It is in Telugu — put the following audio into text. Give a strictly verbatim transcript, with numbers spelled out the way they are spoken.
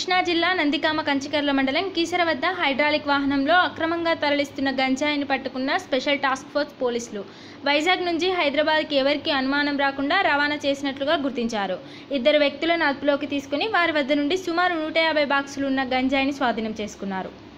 కృష్ణా జిల్లా నందికామ కంచికర్ల మండలం కీసర వద్ద హైడ్రాలిక్ వాహనంలో అక్రమంగా తరలిస్తున్న గంజాయిని పట్టుకున్న స్పెషల్ టాస్క్ ఫోర్స్ పోలీసులు వైజాగ్ నుంచి హైదరాబాద్కి ఎవరికీ అనుమానం రాకుండా రవాణా చేసినట్లుగా గుర్తించారు. ఇద్దరు వ్యక్తులను అదుపులోకి తీసుకుని వారి వద్ద నుండి సుమారు నూట యాభై బాక్సులు ఉన్న గంజాయిని స్వాధీనం చేసుకున్నారు.